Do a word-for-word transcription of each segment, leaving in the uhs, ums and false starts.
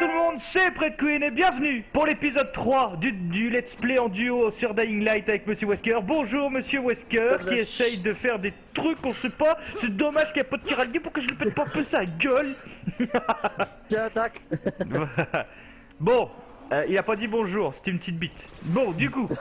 tout le monde, c'est Prêt Queen et bienvenue pour l'épisode trois du, du Let's Play en duo sur Dying Light avec Monsieur Wesker. Bonjour Monsieur Wesker qui essaye de faire des trucs, on sait pas. C'est dommage qu'il n'y a pas de tiralnier pour que je lui pète pas un peu sa gueule. Tiens, attaque. Bon, euh, il a pas dit bonjour, c'était une petite bite. Bon, du coup.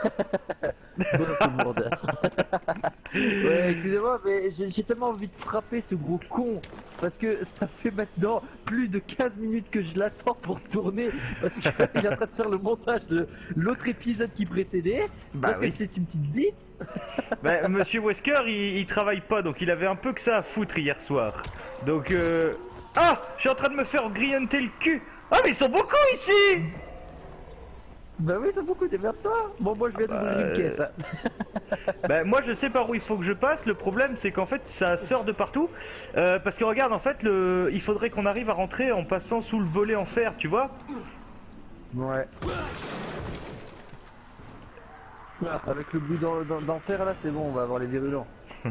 Ouais, excusez-moi, mais j'ai tellement envie de frapper ce gros con. Parce que ça fait maintenant plus de quinze minutes que je l'attends pour tourner. Parce qu'il est en train de faire le montage de l'autre épisode qui précédait. Bah parce oui. que c'est une petite bite. Bah, Monsieur Wesker, il, il travaille pas, donc il avait un peu que ça à foutre hier soir. Donc, euh... Ah, je suis en train de me faire grillonner le cul. Ah, mais ils sont beaucoup ici. Bah oui, c'est beaucoup, démerde-toi. Bon, moi je viens Ah bah, d'ouvrir une caisse. Hein. Bah moi je sais par où il faut que je passe, le problème c'est qu'en fait ça sort de partout. euh, Parce que regarde en fait, le... il faudrait qu'on arrive à rentrer en passant sous le volet en fer, tu vois. Ouais. Ah, avec le bout d'enfer là, c'est bon, on va avoir les virulents.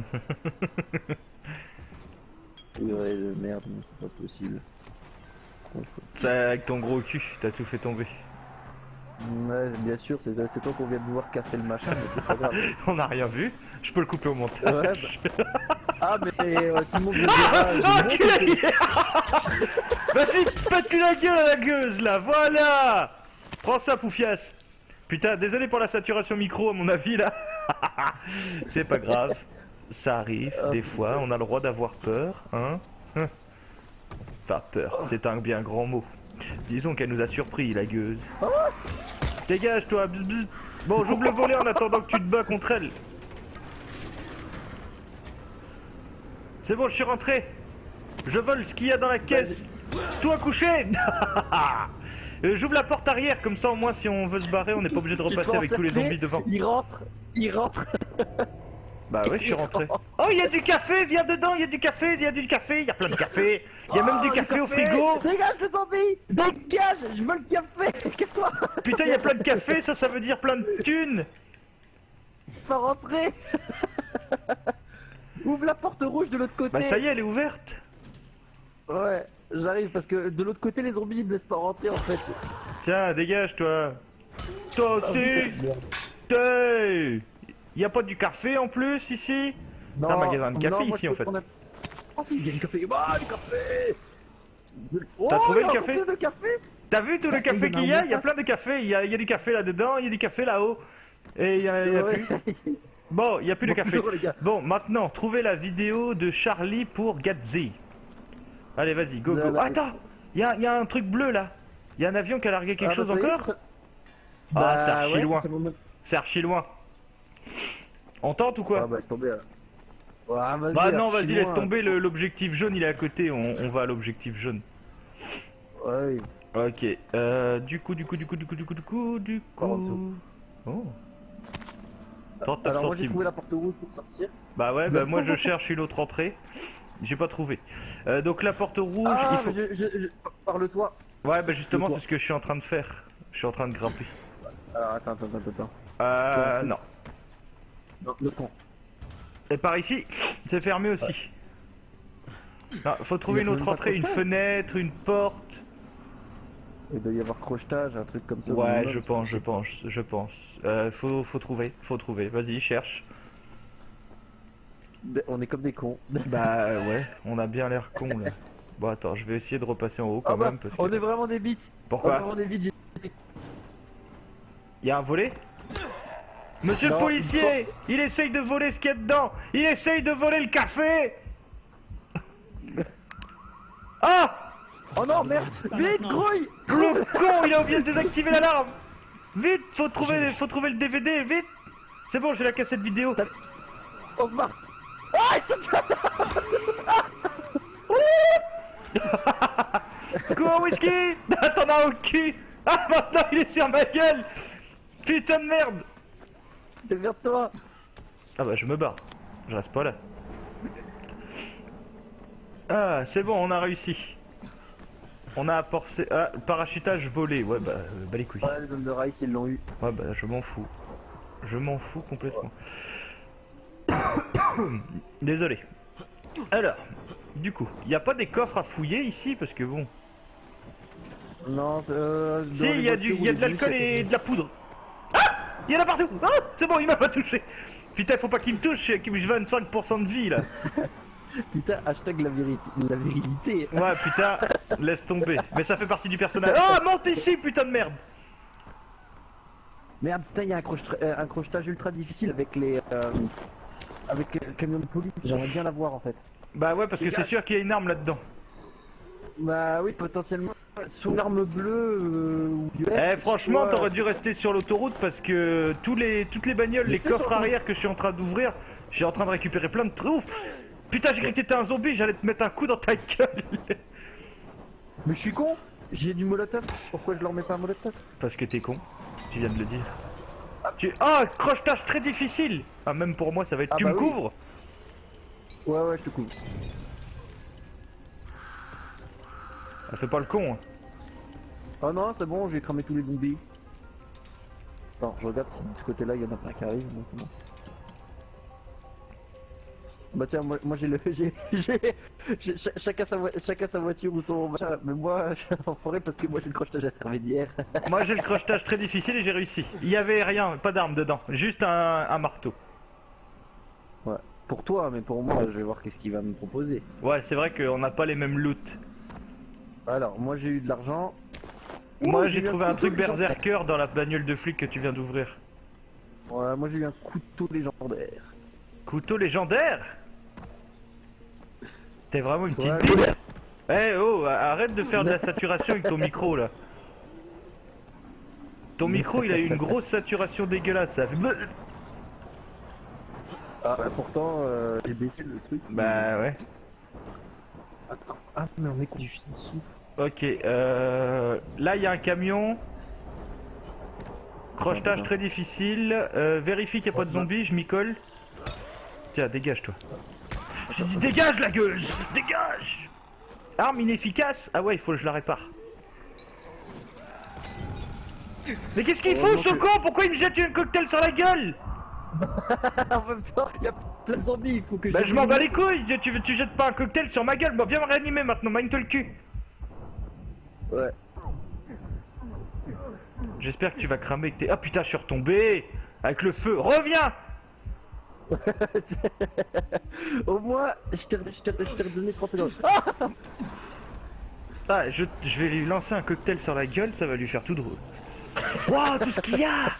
Ouais, de merde, mais c'est pas possible. Ça, avec ton gros cul, t'as tout fait tomber. Ouais, bien sûr, c'est toi qu'on vient de voir casser le machin, mais c'est pas grave. On n'a rien vu, je peux le couper au montage. Ouais, bah... Ah, mais euh, tout le monde me Ah, dira. enculé. Vas-y, pète-lui la gueule à la gueuse là, voilà. Prends ça, Poufias. Putain, désolé pour la saturation micro à mon avis là. C'est pas grave, ça arrive, des fois, on a le droit d'avoir peur, hein. Enfin, peur, c'est un bien grand mot. Disons qu'elle nous a surpris, la gueuse. Dégage toi, bzz, bzz. Bon, j'ouvre le volet en attendant que tu te bats contre elle. C'est bon, je suis rentré. Je vole ce qu'il y a dans la caisse. Toi couché. euh, J'ouvre la porte arrière, comme ça au moins si on veut se barrer, on n'est pas obligé de repasser avec tous les zombies devant. Il rentre, il rentre. Bah ouais, je suis rentré. Oh, il y a du café, viens dedans, il y a du café, il y a du café, il y a plein de café. Il y a même du café au frigo. Dégage le zombie. Dégage, je veux le café. Qu'est-ce que Putain, il y a plein de café, ça, ça veut dire plein de thunes. Pas rentrer. Ouvre la porte rouge de l'autre côté. Bah ça y est, elle est ouverte. Ouais, j'arrive parce que de l'autre côté les zombies ils me laissent pas rentrer en fait. Tiens, dégage toi. Toi aussi. T'es... Y a pas du café en plus ici? Non, t'as un magasin de café non, ici en fait. A... Oh si, il y a du café. Ah, du café. T'as oh, trouvé le café? De café. T'as vu tout le café qu'il y a? Il y a plein de café. Il y a, y a du café là-dedans, il y a du café là-haut. Et il y a, y a ouais. plus. Bon, il y a plus bon, de café. Toujours, bon, maintenant, trouvez la vidéo de Charlie pour Gatsby. Allez, vas-y, go, go. Là, Attends, il y a, y a un truc bleu là. Il y a un avion qui a largué quelque ah, chose bah, encore? ça... Ah, bah, c'est archi ouais, loin. C'est archi loin. On tente ou quoi? Ah bah laisse tomber là. Ouais, vas bah non, vas-y, laisse tomber, l'objectif jaune, il est à côté, on, on va à l'objectif jaune. Ouais. Ok, euh, du coup, du coup, du coup, du coup, du coup, du coup, du coup... Oh. trente-neuf Alors moi j'ai centimes. trouvé la porte rouge pour sortir. Bah ouais, bah moi je cherche une autre entrée. J'ai pas trouvé. Euh, donc la porte rouge, ah, il faut... je, je, je... Parle-toi. Ouais, bah justement, c'est ce que je suis en train de faire. Je suis en train de grimper. Alors attends, attends, attends, attends. Euh, non. Non, le con. Et par ici, c'est fermé aussi. Non, faut trouver une autre entrée, une fenêtre, une porte. Il doit y avoir crochetage, un truc comme ça. Ouais, je pense, je pense, je pense. Euh, faut, faut trouver, faut trouver. Vas-y, cherche. On est comme des cons. Bah ouais, on a bien l'air con là. Bon attends, je vais essayer de repasser en haut quand ah bah, même. Parce on que... est vraiment des bites. Pourquoi? On est vraiment des bites. Y'a un volet? Monsieur non, le policier, il essaye de voler ce qu'il y a dedans. Il essaye de voler le café. Ah! Oh non, merde! Vite, grouille! Le con, il a oublié de désactiver l'alarme. Vite, faut trouver, faut trouver le D V D, vite. C'est bon, j'ai la cassette vidéo. On se barre. Ah, il se Cours, whisky. T'en as au cul. Ah, maintenant il est sur ma gueule. Putain de merde. Démerde-toi. Ah bah je me barre. Je reste pas là. Ah, c'est bon, on a réussi. On a apporté... Ah, parachutage volé. Ouais, bah, euh, bah les couilles. Ouais, les hommes de Rice, ils l'ont eu. Ouais, bah, je m'en fous. Je m'en fous complètement. Désolé. Alors, du coup, il n'y a pas des coffres à fouiller ici parce que bon... Non, euh, dans Si, les il y a, du, voitures il y a où de les l'alcool bus, et de la poudre. Ah, il y en a partout. Ah, c'est bon, il m'a pas touché. Putain, faut pas qu'il me touche, j'ai vingt-cinq pour cent de vie là. Putain, hashtag la vérité. La virilité. Ouais, putain, laisse tomber. Mais ça fait partie du personnage. Oh, monte ici, putain de merde. Merde, putain, il y a un, croche- euh, un crochetage ultra difficile avec les. Euh, avec le camion de police. J'aimerais bien l'avoir en fait. Bah ouais, parce que c'est sûr qu'il y a une arme là-dedans. Bah oui, potentiellement. Sous l'arme bleue euh, ou Eh, verte, franchement, soit- t'aurais dû rester sur l'autoroute parce que tous les, toutes les bagnoles, les J'étais coffres sur- arrière que je suis en train d'ouvrir, je suis en train de récupérer plein de trucs. Putain, j'ai cru que t'étais un zombie, j'allais te mettre un coup dans ta gueule. Mais je suis con. J'ai du molotov. Pourquoi je leur mets pas un molotov? Parce que t'es con, tu viens de le dire. Tu... Oh, crochetage très difficile. Ah, même pour moi, ça va être... Ah tu bah me oui. couvres? Ouais, ouais, je te couvre. Ça fait pas le con. Hein. Oh non, c'est bon, j'ai cramé tous les zombies. Attends, je regarde si de ce côté-là il y en a plein qui arrivent. Non, c'est bon. Bah tiens, moi, moi j'ai le. j'ai- j'ai- j'ai- ch- Chacun sa, voi- chacun sa voiture ou son machin. Mais moi, je suis en forêt parce que moi j'ai le crochetage intermédiaire. Moi, j'ai le crochetage très difficile et j'ai réussi. Il y avait rien, pas d'arme dedans, juste un, un marteau. Ouais. Pour toi, mais pour moi, je vais voir qu'est-ce qu'il va me proposer. Ouais, c'est vrai qu'on n'a pas les mêmes loot. Alors, moi j'ai eu de l'argent. Moi, Ouh, j'ai eu trouvé un couteau truc légendaire. berserker dans la bagnole de flic que tu viens d'ouvrir. Ouais, moi j'ai eu un couteau légendaire. Couteau légendaire. T'es vraiment une petite Ouais, bite. Eh oh, arrête de faire de la saturation avec ton micro là. Ton micro il a eu une grosse saturation dégueulasse, ça fait... Ah, bah, pourtant, euh, j'ai baissé le truc. Bah ouais. Attends. Ah, mais on est con, je suis dessous. Ok, euh... là il y a un camion. Crochetage Ah, très difficile. Euh, vérifie qu'il n'y a pas de zombies, je m'y colle. Tiens, dégage toi. J'ai dit dégage la gueule. Dégage. Arme inefficace. Ah ouais, il faut que je la répare. Mais qu'est-ce qu'il fout ce con? Pourquoi il me jette un cocktail sur la gueule? En même temps, il y a plein de zombies, il faut que Bah j'aille- je m'en bats les couilles, tu, tu jettes pas un cocktail sur ma gueule, bah viens me réanimer maintenant, magne-toi le cul. Ouais. J'espère que tu vas cramer que t'es... Ah putain, je suis retombé. Avec le feu, reviens. Au moins, je t'ai je t'ai- je t'ai redonné trente secondes. Ah, Ah, je, je vais lui lancer un cocktail sur la gueule, ça va lui faire tout drôle. Waouh, tout ce qu'il y a.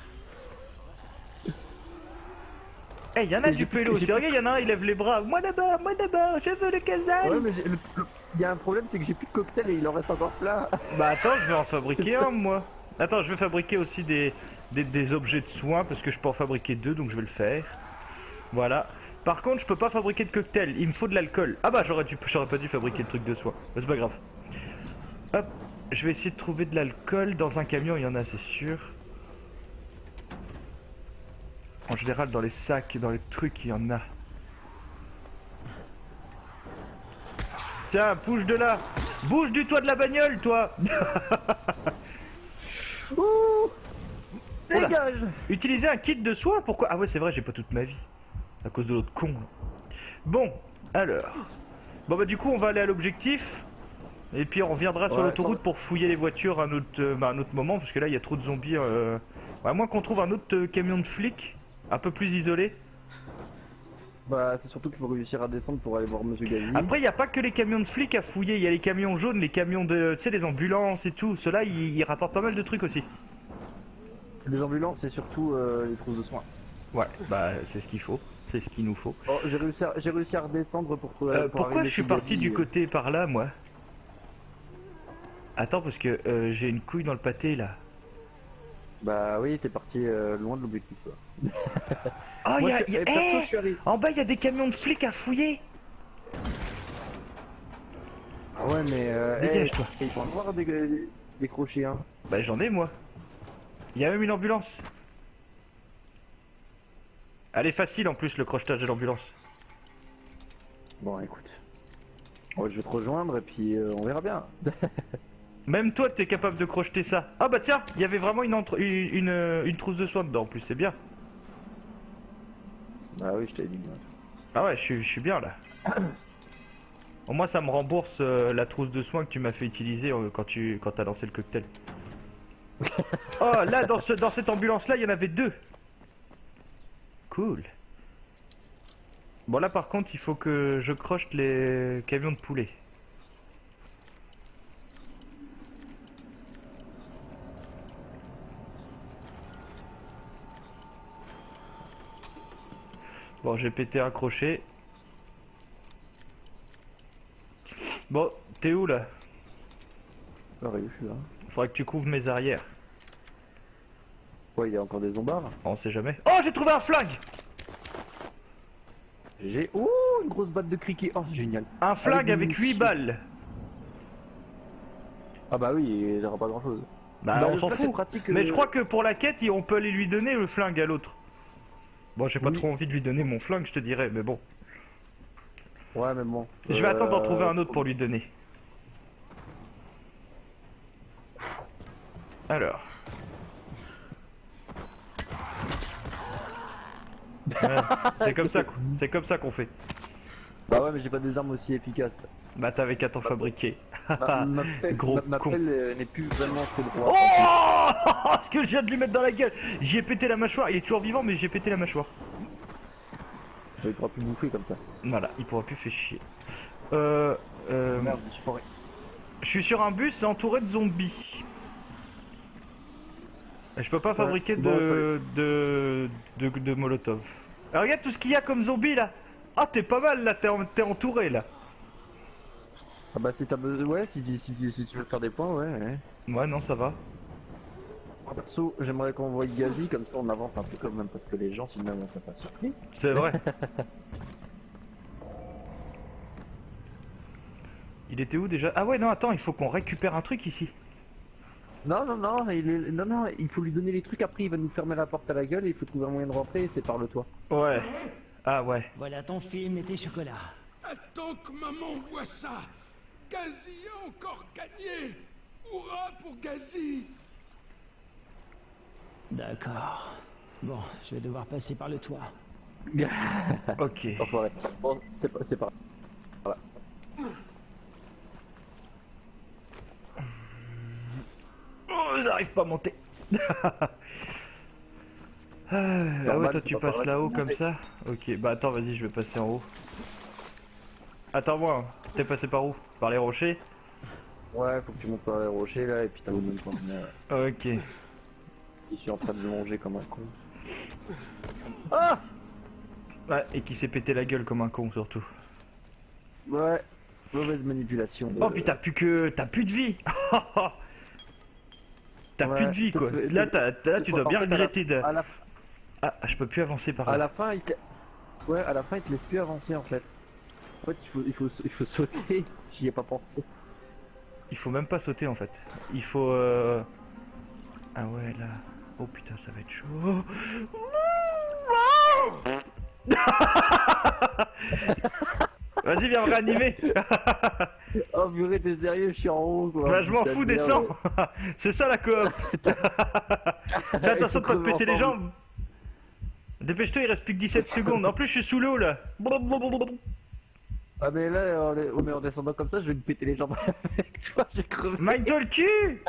Eh, y'en a Et du j'ai- pélo, j'ai- sérieux, y'en a un, il lève les bras. Moi d'abord, moi d'abord, je veux le casal. ouais, mais j'ai- le- le- il y a un problème, c'est que j'ai plus de cocktail et il en reste encore plein. Bah attends, je vais en fabriquer un moi. Attends, je vais fabriquer aussi des, des, des objets de soins parce que je peux en fabriquer deux donc je vais le faire. Voilà. Par contre, je peux pas fabriquer de cocktail, il me faut de l'alcool. Ah bah j'aurais dû, j'aurais pas dû fabriquer de trucs de soins. Mais c'est pas grave. Hop, je vais essayer de trouver de l'alcool. Dans un camion, il y en a, c'est sûr. En général, dans les sacs, dans les trucs, il y en a. Tiens, bouge de là. Bouge du toit de la bagnole, toi. Ouh, Oula. dégage. Utiliser un kit de soins, pourquoi? Ah ouais, c'est vrai, j'ai pas toute ma vie. À cause de l'autre con. Bon, alors. Bon bah du coup, on va aller à l'objectif. Et puis on reviendra sur Ouais, l'autoroute attends. pour fouiller les voitures à un autre, euh, bah, à un autre moment. Parce que là, il y a trop de zombies. Euh... À moins qu'on trouve un autre euh, camion de flics. Un peu plus isolé. Bah, c'est surtout qu'il faut réussir à descendre pour aller voir Monsieur Gazi. Après, il n'y a pas que les camions de flics à fouiller. Il y a les camions jaunes, les camions de... Tu sais, les ambulances et tout. Ceux-là, ils, ils rapportent pas mal de trucs aussi. Les ambulances, c'est surtout euh, les trousses de soins. Ouais, bah c'est ce qu'il faut. C'est ce qu'il nous faut. Oh, j'ai réussi, à- j'ai réussi à redescendre pour trouver. Euh, pour pourquoi arriver je suis chez parti Gazi. du côté par là, moi? Attends, parce que euh, j'ai une couille dans le pâté, là. Bah oui, t'es parti euh, loin de l'objectif. Quoi. Oh, il Moi, y a... je- y a- eh, perso, eh je suis arrivé. En bas, il y a des camions de flics à fouiller. Ah ouais, mais. Euh, Dégage, eh, toi. Il faut avoir des, des, des crochets, hein. Bah, j'en ai, moi. Il y a même une ambulance. Elle est facile, en plus, le crochetage de l'ambulance. Bon, écoute. Ouais, je vais te rejoindre et puis euh, on verra bien. Même toi, t'es capable de crocheter ça. Ah bah tiens, il y avait vraiment une, entre... une, une, euh, une trousse de soins dedans, en plus, c'est bien. Bah oui, je t'ai dit. moi. Ah ouais, je suis, je suis bien, là. Au moins ça me rembourse euh, la trousse de soins que tu m'as fait utiliser euh, quand tu quand t'as lancé le cocktail. Oh là dans, ce, dans cette ambulance là il y en avait deux. Cool. Bon là par contre il faut que je croche les camions de poulet. Bon j'ai pété un crochet. Bon, t'es où là? Pareil, je suis là. Faudrait que tu couvres mes arrières. Ouais, il y a encore des zombards. On sait jamais. Oh j'ai trouvé un flingue! J'ai... Oh, une grosse batte de criquet. Oh, génial. Un flingue Avec avec, des huit munitions. balles. Ah bah oui, il n'y aura pas grand chose. Bah, on s'en fout. Mais je crois que pour la quête, on peut aller lui donner le flingue à l'autre. Bon, j'ai pas Oui. trop envie de lui donner mon flingue, je te dirais, mais bon. Ouais, mais bon. Je vais euh... attendre d'en trouver un autre pour lui donner. Alors. Ouais, c'est comme ça, qu'on- c'est comme ça qu'on fait. Bah ouais, mais j'ai pas des armes aussi efficaces. Bah t'avais qu'à t'en fabriquer. Ma, ma pelle, Gros ma, ma con. pelle, euh, n'est plus vraiment très droite. Oh ce que je viens de lui mettre dans la gueule. J'y ai pété la mâchoire. Il est toujours vivant, mais j'ai pété la mâchoire. Il pourra plus bouffer comme ça. Voilà, il pourra plus faire chier. Euh, euh, Merde, je suis forêt. je suis sur un bus entouré de zombies. Et je peux pas fabriquer bon, de, de, de, de molotov. Alors, regarde tout ce qu'il y a comme zombies là. Ah t'es pas mal là, t'es en- t'es entouré là. Ah bah si t'as besoin... Ouais, si, si, si, si tu veux faire des points, ouais, ouais. Ouais non ça va. Perso, j'aimerais qu'on voie Gazi, comme ça on avance un peu quand même, parce que les gens sinon on s'est pas surpris. C'est vrai. Il était où déjà? Ah ouais non attends, il faut qu'on récupère un truc ici. Non, non, non, il est... non, non, il faut lui donner les trucs, après il va nous fermer la porte à la gueule et il faut trouver un moyen de rentrer et c'est par le toit. Ouais. Ah ouais. Voilà ton film et tes chocolats. Attends que maman voit ça. Gazi a encore gagné. Hurrah pour Gazi. D'accord. Bon, je vais devoir passer par le toit. Ok. Enfoiré. Bon, c'est pas... c'est pas... Voilà. Oh j'arrive pas à monter. Ah, ah ouais Normal, toi c'est tu pas passes pareil. là-haut comme ça. Ok bah attends vas-y je vais passer en haut. Attends-moi, t'es passé par où? Par les rochers? Ouais, faut que tu montes par les rochers là et puis t'as le même point. Ok. Je suis en train de me manger comme un con. Ah! Ouais, et qui s'est pété la gueule comme un con surtout. Ouais, mauvaise manipulation. de- Oh putain, plus que... T'as plus de vie. T'as Ouais, plus de vie quoi. te- te- Là, t'as- t'as- là tu dois En bien fait, à la- regretter de... À la, Ah, je peux plus avancer par à là. la fin, il te... Ouais, à la fin, il te laisse plus avancer en fait. En fait, il faut, il faut, il faut sauter. J'y ai pas pensé. Il faut même pas sauter en fait. Il faut... Euh... Ah ouais, là... Oh putain, ça va être chaud. Vas-y, viens me réanimer. Oh purée, t'es sérieux, je suis en haut quoi. Bah, je m'en Putain fous, de merde. descends. C'est ça la coop. Fais attention de pas te péter les jambes. Dépêche-toi, il reste plus que dix-sept secondes. En plus, je suis sous l'eau là. Ah mais là, en, oh, mais en descendant comme ça, je vais me péter les jambes avec toi, j'ai crevé. Mine-toi le cul.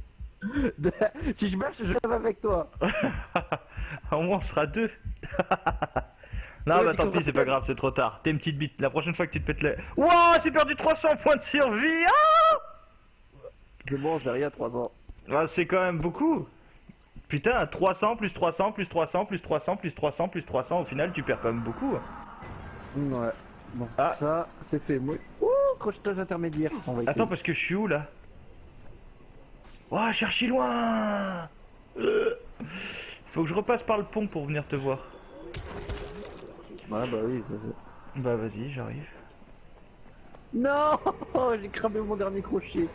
Si je marche, je crève avec toi. Au moins, on sera deux. Non, Ouais, bah tu tant comprends pis, c'est pas pas. grave, c'est trop tard. T'es une petite bite. La prochaine fois que tu te pètes les. Wouah, j'ai perdu trois cents points de survie. Ah, C'est bon, j'ai rien à trois ans. ah c'est quand même beaucoup. Putain, trois cents plus trois cents plus trois cents plus trois cents plus trois cents plus trois cents. Au final, tu perds quand même beaucoup. Ouais. Bon, Ah. ça, c'est fait. Moi... Ouh, crochetage intermédiaire. On va essayer. Attends, parce que je suis où là? Ouah, cherchez loin. Euh. Faut que je repasse par le pont pour venir te voir. Ouais, bah oui. ça fait- Bah vas-y, j'arrive. Non, j'ai cramé mon dernier crochet.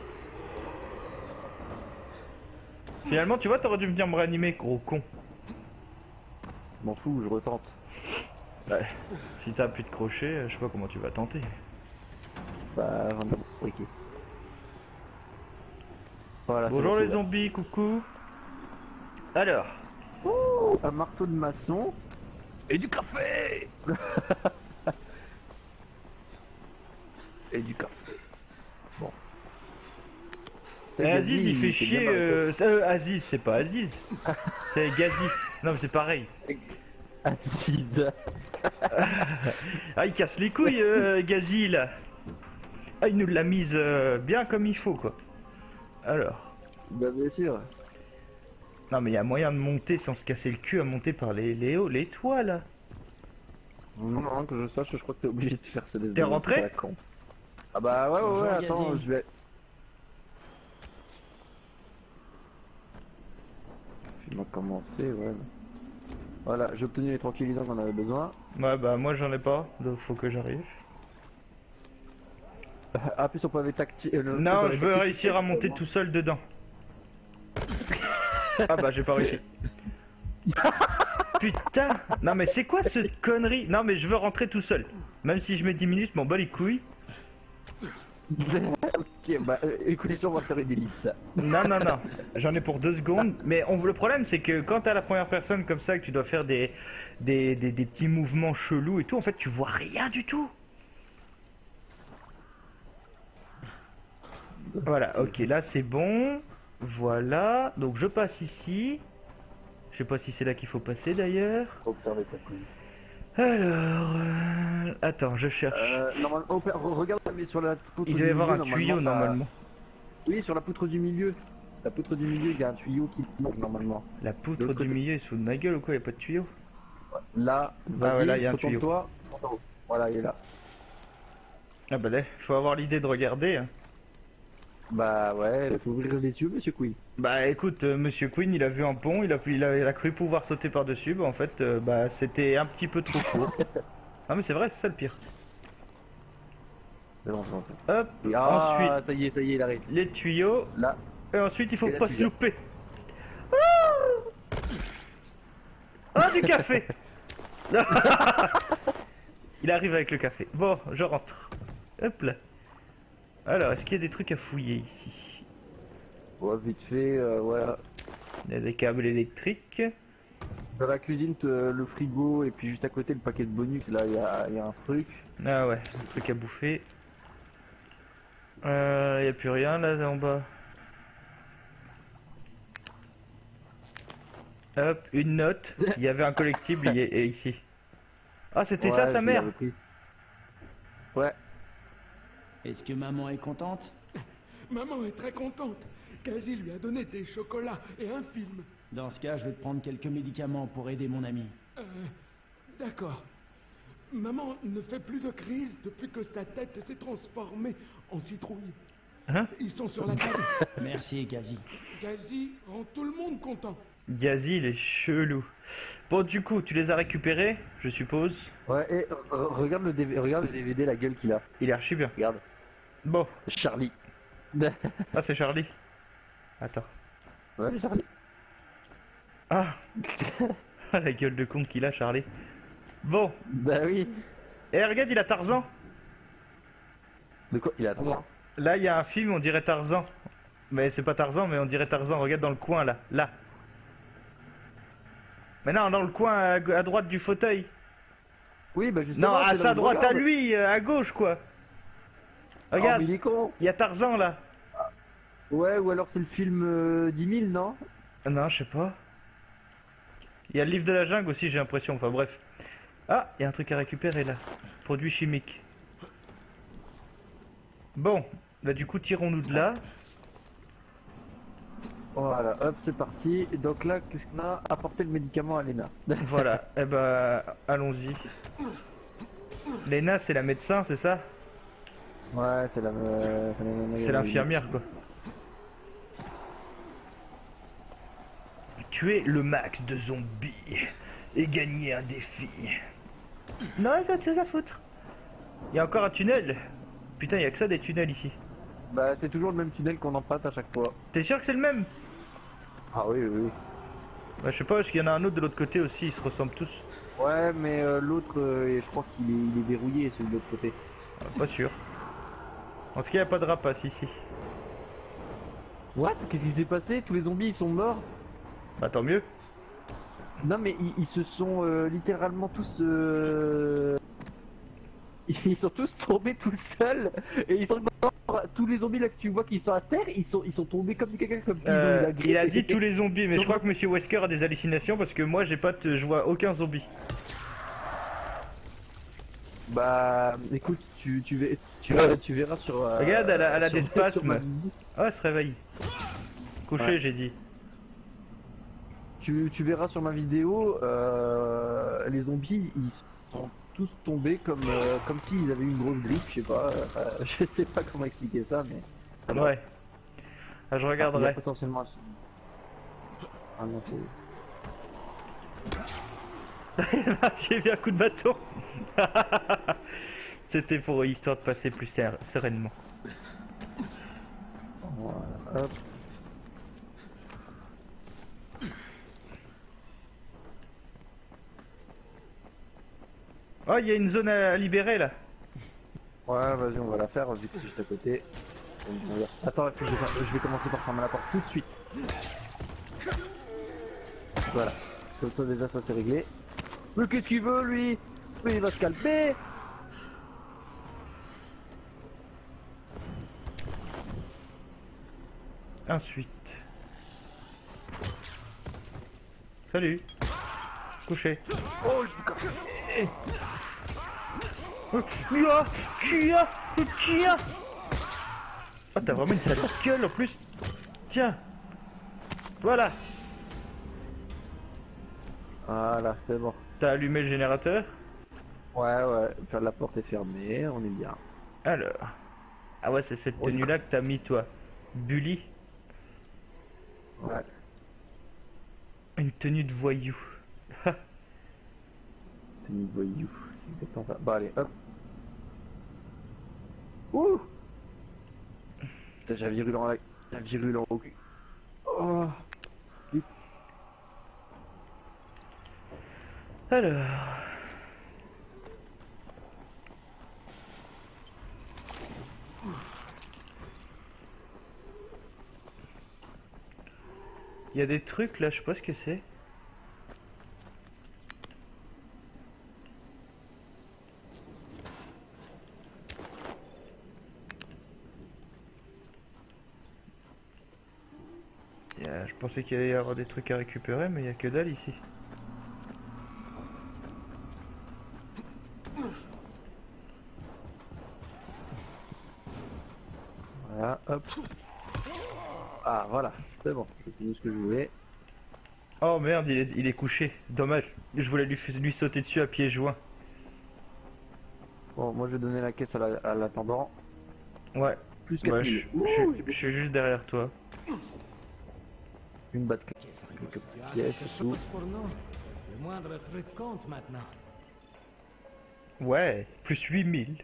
Finalement, tu vois, t'aurais dû venir me réanimer, gros con. M'en fous, je retente. Ouais. Si t'as plus de crochet, je sais pas comment tu vas tenter. Bah, on a briqué. Voilà, Bonjour c'est bon, les c'est bon. zombies, coucou. Alors, Ouh, un marteau de maçon. Et du café. Et du café. Bon. Eh, Aziz il fait chier. Euh... euh, Aziz, c'est pas Aziz. C'est Gazi. Non, mais c'est pareil. Aziz. Ah, il casse les couilles, euh, Gazi là. Ah, il nous l'a mise euh, bien comme il faut, quoi. Alors. Bah, bien sûr. Non, mais il y a moyen de monter sans se casser le cul à monter par les, les hauts, les toits là. Non, non, que je sache, je crois que t'es obligé de faire ça. T'es rentré? Ah bah ouais, ouais, Bonjour, ouais, attends, Gazi. je vais... Il m'a commencé, ouais. Voilà, j'ai obtenu les tranquillisants qu'on avait besoin. Ouais, bah moi j'en ai pas, donc faut que j'arrive. Appuie sur pavé tactile. Euh, le Non, pavé je veux tactile. réussir à monter tout seul dedans. Ah bah j'ai pas réussi. Putain. Non mais c'est quoi cette connerie? Non mais je veux rentrer tout seul. Même si je mets dix minutes, m'en bats les couilles. Ok, bah euh, écoutez, on va faire une ellipse. Non, non, non. J'en ai pour deux secondes. Mais on, le problème c'est que quand t'as la première personne comme ça, que tu dois faire des, des, des, des petits mouvements chelous et tout, en fait tu vois rien du tout. Voilà, ok, là c'est bon. Voilà, donc je passe ici. Je sais pas si c'est là qu'il faut passer d'ailleurs. Observez ta couille. Alors, euh, attends, je cherche. Euh, normalement, oh, regarde mais sur la poutre Il du doit y avoir milieu, un tuyau t'as- normalement. Oui, sur la poutre du milieu. La poutre du milieu, il y a un tuyau qui monte normalement. La poutre De l'autre du côté. milieu est sous de ma gueule ou quoi? Y a pas de tuyau? Là, ouais, là, il y a un tuyau. toi. Voilà, il est là. Ah bah là, faut avoir l'idée de regarder. Hein. Bah ouais, il faut ouvrir les yeux, monsieur Queen. Bah écoute, euh, Monsieur Queen, il a vu un pont, il a, il a, il a cru pouvoir sauter par-dessus. Bah en fait, euh, bah c'était un petit peu trop court. Ah mais c'est vrai, c'est ça le pire. C'est bon, c'est bon. Hop, Ah, ensuite ça y est, ça y est, il arrive. les tuyaux. Là. Et ensuite, il faut Et là, pas tu se viens. louper. Oh, oh du café. Il arrive avec le café. Bon, je rentre. Hop là. Alors, est-ce qu'il y a des trucs à fouiller ici? Ouais, vite fait, euh, voilà. Il y a des câbles électriques. Dans la cuisine, te- le frigo, et puis juste à côté, le paquet de bonus, là, il y a, il y a un truc. Ah ouais, des trucs à bouffer. Euh, y a plus rien là en bas. Hop, une note. Il y avait un collectible il y est- ici. Ah, c'était ça Ouais, sa je mère? l'avais pris. Ouais. Est-ce que maman est contente? Maman est très contente. Gazi lui a donné des chocolats et un film. Dans ce cas, je vais te prendre quelques médicaments pour aider mon ami. Euh, d'accord. Maman ne fait plus de crise depuis que sa tête s'est transformée en citrouille. Hein? Ils sont sur la table. Merci, Gazi. Gazi rend tout le monde content. Gazi, il est chelou. Bon, du coup, tu les as récupérés, je suppose. Ouais, et euh, regarde, le D V D, regarde le D V D, la gueule qu'il a. Il est archi bien. Regarde. Bon, Charlie. ah, c'est Charlie. Attends. Ouais, c'est Charlie. Ah, ah, la gueule de con qu'il a, Charlie. Bon, Bah oui. et regarde, il a Tarzan. De quoi? Il a attends. Là, il y a un film, on dirait Tarzan. Mais c'est pas Tarzan, mais on dirait Tarzan. Regarde dans le coin, là. Là. Mais non, dans le coin, à, à droite du fauteuil. Oui, bah justement. Non, à c'est là sa où je droite à regarde. lui, euh, à gauche, quoi. Oh, Regarde, mais il est con. il y a Tarzan, là. Ouais, ou alors c'est le film euh, dix mille, non? Ah non, je sais pas. Il y a le livre de la jungle aussi, j'ai l'impression. Enfin, bref. Ah, il y a un truc à récupérer, là. Produit chimique. Bon, bah du coup, tirons-nous de là. Voilà, hop, c'est parti. Donc là, qu'est-ce qu'on a? Apporter le médicament à Lena. Voilà, eh ben, allons-y. Lena, c'est la médecin, c'est ça? Ouais, c'est la. euh, C'est l'infirmière, quoi. Tuer le max de zombies et gagner un défi. Non, ça autre chose à foutre. Il y a encore un tunnel. Putain, il y a que ça des tunnels ici. Bah, c'est toujours le même tunnel qu'on emprunte à chaque fois. T'es sûr que c'est le même? Ah oui, oui, oui. Bah, je sais pas, parce qu'il y en a un autre de l'autre côté aussi, ils se ressemblent tous. Ouais, mais euh, l'autre, euh, je crois qu'il est, il est verrouillé, celui de l'autre côté. Ah, pas sûr. En tout cas, il n'y a pas de rapace ici. What? Qu'est-ce qui s'est passé? Tous les zombies, ils sont morts? Bah, tant mieux. Non, mais ils, ils se sont euh, littéralement tous... Euh... ils sont tous tombés tout seuls et ils sont tous les zombies là que tu vois qui sont à terre, ils sont ils sont tombés comme quelqu'un comme s'ils ont eu Euh, la grippe. il a dit tous les zombies, mais Ils je sont- crois que Monsieur Wesker a des hallucinations parce que moi j'ai pas, de- je vois aucun zombie. Bah écoute, tu tu, verras, tu, verras, tu verras sur. euh, Regarde, elle a, elle a sur- des sur ma spasmes. vidéo. Oh, elle se réveille. Couché, Ouais. j'ai dit. Tu, tu verras sur ma vidéo, euh, les zombies ils sont tous tombés comme euh, comme s'ils avaient eu une grosse grippe, je sais pas, euh, je sais pas comment expliquer ça, mais. Ouais. Ah, je Il y a regarderai. potentiellement. Ah non, c'est- J'ai vu un coup de bâton. C'était pour histoire de passer plus ser- sereinement. Voilà, hop. Oh, il y a une zone à libérer là. Ouais, vas-y, on va la faire vu que c'est juste à côté. Attends, je vais, je vais commencer par fermer la porte tout de suite. Voilà. Comme ça, déjà, ça c'est réglé. Mais qu'est-ce qu'il veut, lui? Mais il va se calmer. Ensuite. Salut. Couché. Oh, le Kia, Kia, Kia. Oh, t'as vraiment une sale gueule en plus. Tiens. Voilà. Voilà, c'est bon. T'as allumé le générateur. Ouais, ouais, la porte est fermée, on est bien. Alors. Ah ouais, c'est cette Oh, tenue là que t'as mis toi. Bully. Ouais. Une tenue de voyou. C'est une voyou. C'est exactement ça. Bon, allez, hop. Ouh! Putain, j'ai un virulent là. J'ai un virulent au cul. Oh! Alors. Il y a des trucs là, je sais pas ce que c'est. Il y a- Je pensais qu'il allait y avoir des trucs à récupérer, mais il y a que dalle ici. Voilà, hop. Ah, voilà, c'est bon, j'ai fini ce que je voulais. Oh merde, il est, il est couché. Dommage. Je voulais lui, lui sauter dessus à pieds joints. Bon, moi je vais donner la caisse à la- à l'attendant. Ouais. Plus Ouais, quatre je, mille. je- Ouh, je- je suis juste derrière toi. Une batte Qu'est-ce que quelques tu as petites pièces quelque et tout. chose pour nous? Le moindre truc compte maintenant. Ouais, plus huit mille.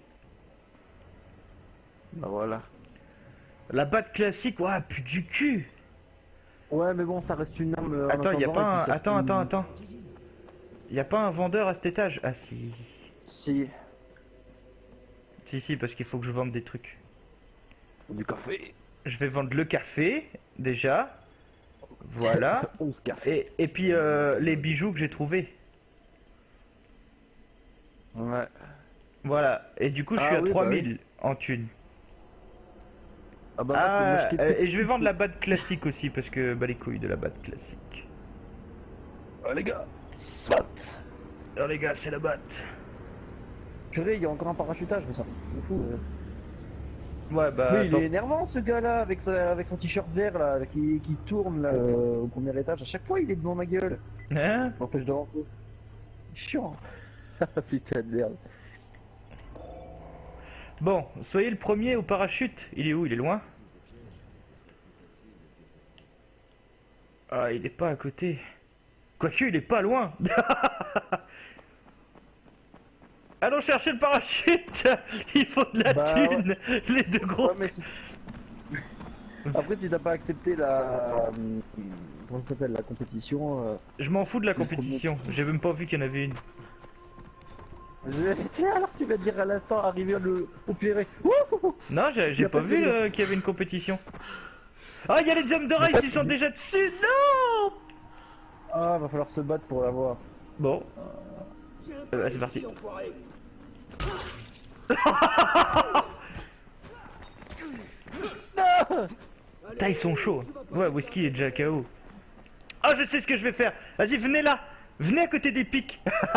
Bah voilà. La batte classique, ouais, plus du cul. Ouais, mais bon, ça reste une arme. euh, en Attends, y a attendant, pas et un... puis ça Attends, se- attends, attends. Y a pas un vendeur à cet étage? Ah si. Si, Si, si, parce qu'il faut que je vende des trucs. du café. Je vais vendre le café, déjà. Voilà. onze cafés. Et, et puis euh, les bijoux que j'ai trouvés. Ouais. Voilà. Et du coup, je Ah suis à oui, trois bah oui. mille en thunes. Ah bah, moi, je peux Ah, m'acheter euh, tout- et je vais vendre la batte classique aussi, parce que bah les couilles de la batte classique. Ah, les gars. Swat. Alors les gars, c'est la batte. Purée, il y a encore un parachutage, mais ça. C'est fou. euh. Ouais, bah Mais il attends. est énervant ce gars-là avec, sa- avec son t-shirt vert là, qui, qui tourne là, euh, au premier étage. À chaque fois, il est devant ma gueule. Hein? M'empêche d'avancer. Chiant. Putain de merde. Bon, soyez le premier au parachute. Il est où? Il est loin? Ah, il est pas à côté. Quoique, il est pas loin. Allons chercher le parachute. Il faut de la Bah, thune. Les deux gros. Ouais, mais si- Après, si t'as pas accepté la. euh, Comment ça s'appelle? La compétition. Euh... Je m'en fous de la compétition. J'ai même pas vu qu'il y en avait une. je- Tiens, alors tu vas te dire à l'instant, arriver le... au péré. Ouh. Non, j'ai Il j'ai y a pas pas de vu délire. euh, qu'il y avait une compétition. Ah, il y a les jump de rails, ils sont déjà dessus. Non. Ah, va falloir se battre pour l'avoir. Bon. Euh, c'est parti. Putain, ils sont chauds. Ouais, Whisky est déjà K O. Oh, je sais ce que je vais faire. Vas-y, venez là. Venez à côté des pics.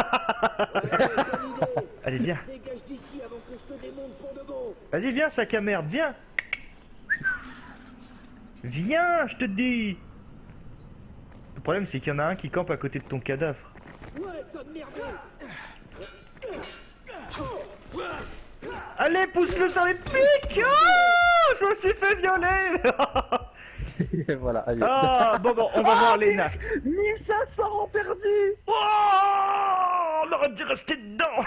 Allez, viens. Vas-y, viens, sac à merde, viens. Viens, je te dis. Le problème, c'est qu'il y en a un qui campe à côté de ton cadavre. Allez, pousse-le sur les pics. Oh, je me suis fait violer. Et voilà, allez. Ah, bon, bon, on va voir Lena. mille cinq cents en perdu. Oh, on aurait dû rester dedans.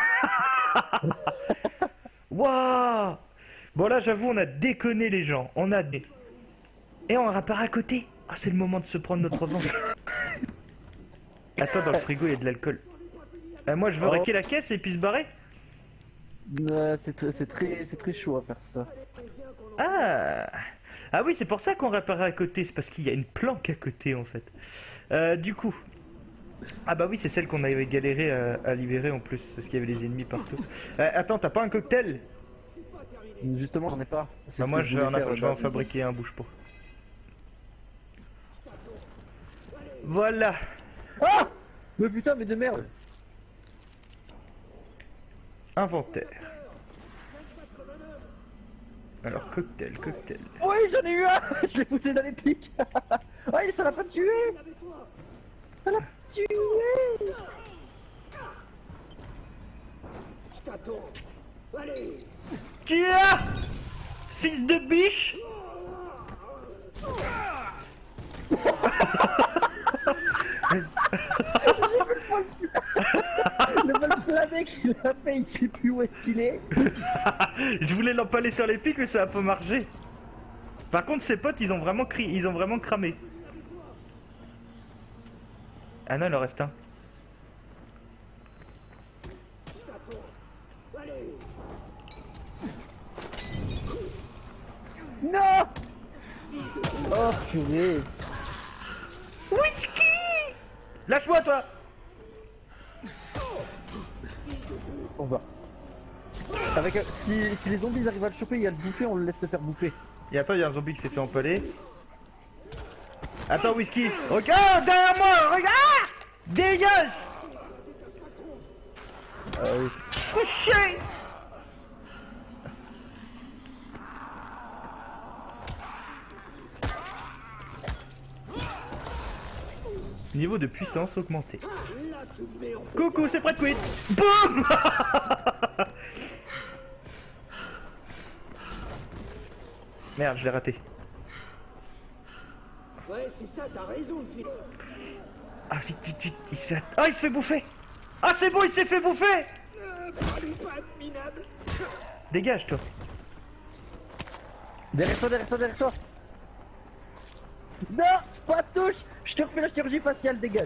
Waouh. Bon, là, j'avoue, on a déconné les gens. On a... Et on repart à côté. Ah, c'est le moment de se prendre notre revanche. Attends, dans le frigo, il y a de l'alcool. Euh, moi, je veux Oh. raquer la caisse et puis se barrer. Euh, c'est très, c'est très, c'est très chaud à faire ça. Ah. Ah oui, c'est pour ça qu'on repart à côté. C'est parce qu'il y a une planque à côté, en fait. Euh, du coup... Ah bah oui, c'est celle qu'on avait galéré à, à libérer en plus. Parce qu'il y avait les ennemis partout. Euh, attends, t'as pas un cocktail? Justement, j'en ai pas. C'est Bah ce moi, que je vais, en, voulais faire, je vais en bah, fabriquer un, bouge pas. Voilà. Ah! Mais putain, mais de merde! Inventaire. Alors, cocktail, cocktail. Oui, j'en ai eu un! Je l'ai poussé dans les pics! Ah, ça l'a pas tué! Ça l'a tué! Tiens, fils de biche. Le vol plané qu'il a fait, il sait plus où est-ce qu'il est. Je voulais l'empaler sur les pics, mais ça a pas marché. Par contre, ses potes, ils ont vraiment cri... ils ont vraiment cramé. Ah non, il en reste un. Non! Oh purée! Whisky! Lâche-moi, toi! On va. Avec, euh, si, si les zombies arrivent à le choper et à le bouffer, on le laisse se faire bouffer. Et attends, il y a un zombie qui s'est fait empaler. Attends, Whisky! Regarde derrière moi! Regarde! Dégage! Ah oui. Couché! Niveau de puissance augmenté. Coucou, c'est prêt de quit. Boum. Merde, je l'ai raté. Ouais, c'est ça, t'as raison, le film. Ah, vite, vite, vite, il se fait... Ah, il se fait bouffer. Ah, c'est bon, il s'est fait bouffer. Euh, bah, lui, pas minable. Dégage, toi. Derrière toi, derrière toi, derrière toi! Non! Pas de touche! Je te refais la chirurgie faciale, dégage!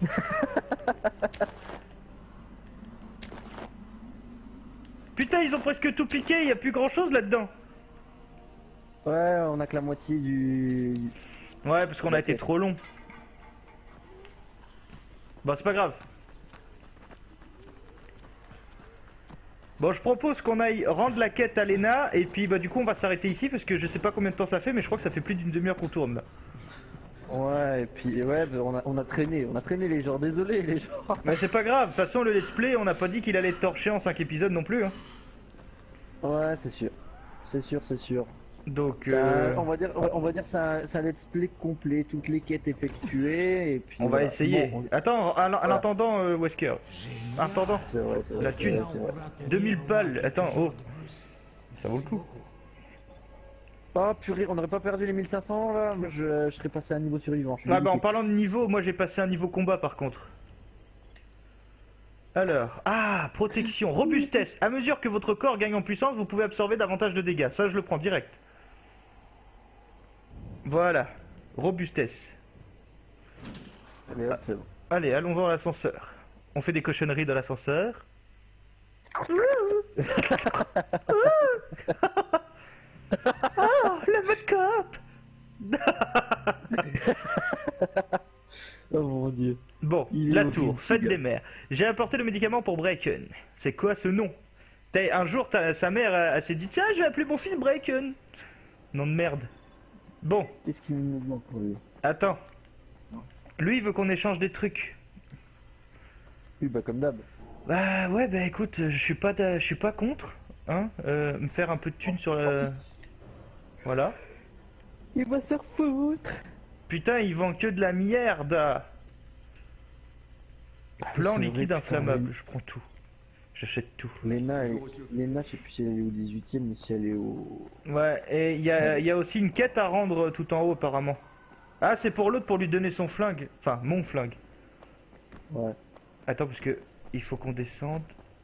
Putain, ils ont presque tout piqué, il y a plus grand chose là-dedans. Ouais, on a que la moitié du... Ouais, parce qu'on a été trop long. Bon, c'est pas grave. Bon, je propose qu'on aille rendre la quête à Lena, et puis bah du coup on va s'arrêter ici, parce que je sais pas combien de temps ça fait, mais je crois que ça fait plus d'une demi-heure qu'on tourne là. Ouais, et puis ouais, bah, on a, on a traîné, on a traîné les gens, désolé les gens. Mais c'est pas grave, de toute façon le let's play, on n'a pas dit qu'il allait être torché en cinq épisodes non plus. Hein. Ouais, c'est sûr, c'est sûr, c'est sûr. Donc, C'est un- euh, on va dire, on va dire que c'est un, c'est un let's play complet, toutes les quêtes effectuées, et puis... on va voilà. essayer. Bon, Attends, en, en Voilà. attendant, euh, Wesker. En attendant, c'est vrai, c'est vrai. la c'est thune. vrai, c'est vrai. deux mille balles, attends, oh. Ça vaut le coup. Oh purée, on n'aurait pas perdu les mille cinq cents là? Moi, je, je serais passé à un niveau survivant. je suis Ah bah en dégoûté. parlant de niveau, moi j'ai passé un niveau combat par contre. Alors, ah, protection, robustesse. À mesure que votre corps gagne en puissance, vous pouvez absorber davantage de dégâts. Ça, je le prends direct. Voilà, robustesse. Allez hop, c'est bon. Allez, allons voir l'ascenseur. On fait des cochonneries dans l'ascenseur. Oh, le mode coop. Oh mon dieu. Bon, Il est la au tour, fil, fête ce des gars. mers. J'ai apporté le médicament pour Bracken. C'est quoi ce nom? T'as- Un jour, t'as- sa mère, elle, elle s'est dit tiens, je vais appeler mon fils Bracken. Nom de merde. Bon, Qu'est-ce qu'il me demande pour lui? attends. Lui, il veut qu'on échange des trucs. Oui, bah comme d'hab. Bah ouais, bah écoute, je suis pas, d'a- je suis pas contre, hein. Euh, me faire un peu de thunes sur la... Voilà. Il va se faire foutre. Putain, il vend que de la merde. Plan c'est liquide vrai, putain, inflammable, oui. je prends tout. J'achète tout. Léna, elle- Léna, je sais plus si elle est au dix-huitième ou si elle est au... Ouais, et il y a, y a aussi une quête à rendre tout en haut apparemment. Ah, c'est pour l'autre pour lui donner son flingue. Enfin, mon flingue. Ouais. Attends, parce que il faut qu'on descende.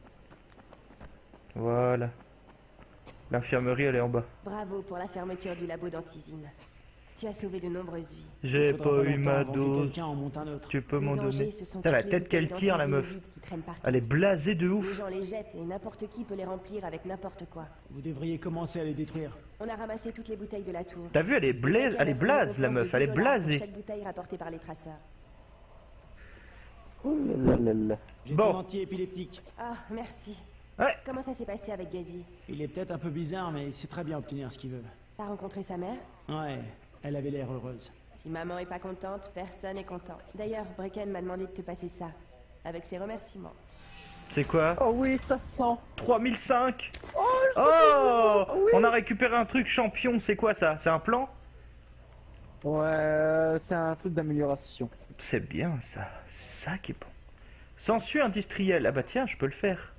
Voilà. L'infirmerie, elle est en bas. Bravo pour la fermeture du labo d'Antizine. Tu as sauvé de nombreuses vies. J'ai Faudra pas eu longtemps ma avant que dose. quelqu'un en monte un autre. Tu peux Les m'en dangers, donner. ce sont Putain, la toutes les tête qu'elle bouteilles tire, la d'Antizine meuf. vides qui traînent partout. Elle est blasée de Les ouf. gens les jettent et n'importe qui peut les remplir avec n'importe quoi. Vous devriez commencer à les détruire. On a ramassé toutes les bouteilles de la tour. T'as vu, elle est blaise, elle est blase, la meuf, elle est Pour blasée. chaque bouteille rapportée par les traceurs. Oh là là là là. J'ai Bon. ton anti-épileptique. Ah, merci. Ouais. Comment ça s'est passé avec Gazi? Il est peut-être un peu bizarre, mais il sait très bien obtenir ce qu'il veut. T'as rencontré sa mère? Ouais, elle avait l'air heureuse. Si maman est pas contente, personne est content. D'ailleurs, Bracken m'a demandé de te passer ça. Avec ses remerciements. C'est quoi? Oh oui, ça sent. trois mille cinq. Oh, on a récupéré un truc champion, c'est quoi ça? C'est un plan? Ouais, c'est un truc d'amélioration. C'est bien ça, c'est ça qui est bon. Sensu industriel, ah bah tiens, je peux le faire.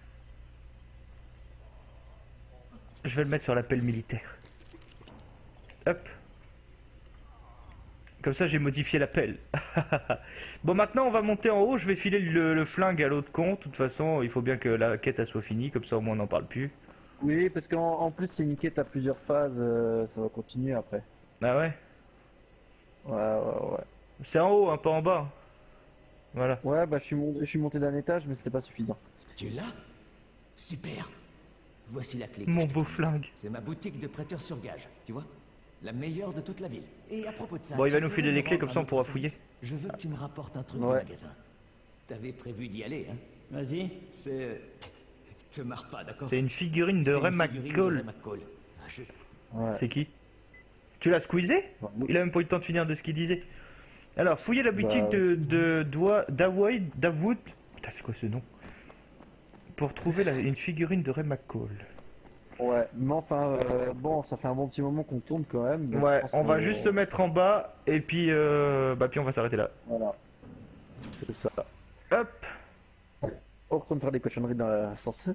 Je vais le mettre sur la pelle militaire. Hop. Comme ça j'ai modifié la pelle. Bon, maintenant on va monter en haut, je vais filer le, le flingue à l'autre con. De toute façon, il faut bien que la quête elle soit finie, comme ça au moins on n'en parle plus. Oui, parce qu'en en plus, c'est une quête à plusieurs phases, euh, ça va continuer après. Ah ouais? Ouais, ouais, ouais. C'est en haut, hein, pas en bas. Voilà. Ouais, bah je suis monté, je suis monté d'un étage, mais c'était pas suffisant. Tu l'as? Super. Voici la clé. que Mon je te beau fournis. flingue. C'est ma boutique de prêteur sur gage, tu vois? La meilleure de toute la ville. Et à propos de ça... Bon, il va tu nous pourrais filer me les clés, rendre comme ça, on un pourra autre fouiller. service. Je veux que tu me rapportes un truc Ouais. au magasin. T'avais prévu d'y aller, hein? Vas-y. C'est... Te marre pas, d'accord? C'est une figurine de C'est Ray une figurine de McCall. Ray McCall. Ah, je sais. Ouais. C'est qui? Tu l'as squeezé? Ouais, oui. Il a même pas eu le temps de finir de ce qu'il disait. Alors, fouillez la boutique Bah, de, de Doa- d'Hawaii, Dawood. Putain, c'est quoi ce nom? Pour trouver la- une figurine de Ray McCall. Ouais, mais enfin, euh, bon, ça fait un bon petit moment qu'on tourne quand même. donc je Ouais, pense on va qu'on- juste se mettre en bas et puis, euh, bah, puis on va s'arrêter là. Voilà. C'est ça. Hop. On retourne faire des cochonneries dans l'ascenseur.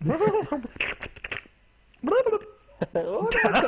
Oh,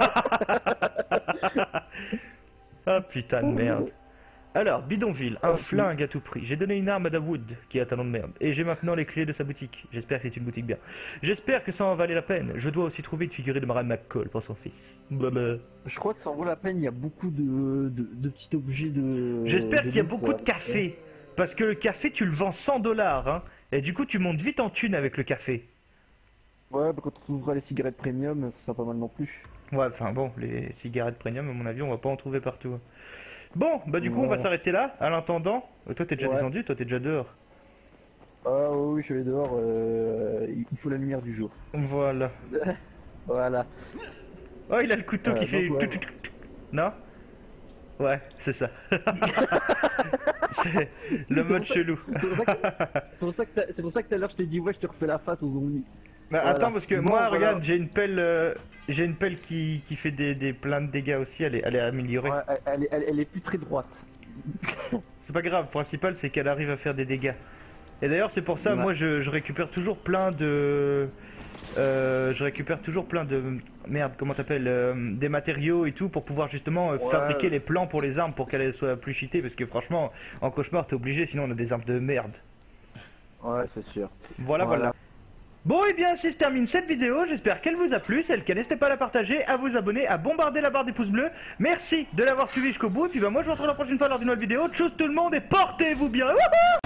Ah putain de merde. Alors, bidonville, un flingue à tout prix. J'ai donné une arme à Dawood, qui est un talent de merde. Et j'ai maintenant les clés de sa boutique. J'espère que c'est une boutique bien. J'espère que ça en valait la peine. Je dois aussi trouver une figurine de Ray McCall pour son fils. Blablabla. je crois que ça en vaut la peine, il y a beaucoup de, de, de petits objets de... J'espère de qu'il y a lutte, beaucoup de euh, café. Parce que le café, tu le vends cent dollars. Hein. Et du coup, tu montes vite en thune avec le café. Ouais, bah quand on trouvera les cigarettes premium, ça sera pas mal non plus. Ouais, enfin bon, les cigarettes premium, à mon avis, on va pas en trouver partout. hein. Bon, bah du coup, on va Ouais. s'arrêter là. À l'intendant, euh, toi, t'es déjà Ouais. descendu, toi, t'es déjà dehors. Ah oui, je suis allé dehors, euh, il il faut la lumière du jour. Voilà. Voilà. Oh, il a le couteau Euh, qui fait... donc, ouais. tout, tout, tout, tout. Non? Ouais, c'est ça. C'est le mode chelou. C'est pour ça que- c'est pour ça que t'as- c'est pour ça que tout à l'heure je t'ai dit ouais je te refais la face aux zombies. Bah, Voilà. attends, parce que Bon, moi, voilà. regarde, j'ai une pelle... euh, j'ai une pelle qui, qui fait des, des plein de dégâts aussi, elle est, elle est améliorée. Ouais, elle, elle est- elle- elle est plus très droite. C'est pas grave, le principal c'est qu'elle arrive à faire des dégâts. Et d'ailleurs c'est pour ça, Ouais. moi je, je récupère toujours plein de... Euh, je récupère toujours plein de... Merde, comment t'appelles euh, des matériaux et tout pour pouvoir justement euh, Ouais. fabriquer les plans pour les armes pour qu'elles soient plus cheatées. Parce que franchement, en cauchemar t'es obligé, sinon on a des armes de merde. Ouais, c'est sûr. Voilà, voilà. Voilà. Bon et bien ainsi se termine cette vidéo, j'espère qu'elle vous a plu, c'est le cas, n'hésitez pas à la partager, à vous abonner, à bombarder la barre des pouces bleus. Merci de l'avoir suivi jusqu'au bout, et puis bah moi je vous retrouve la prochaine fois lors d'une nouvelle vidéo. Tchuss tout le monde et portez-vous bien. Wouhou!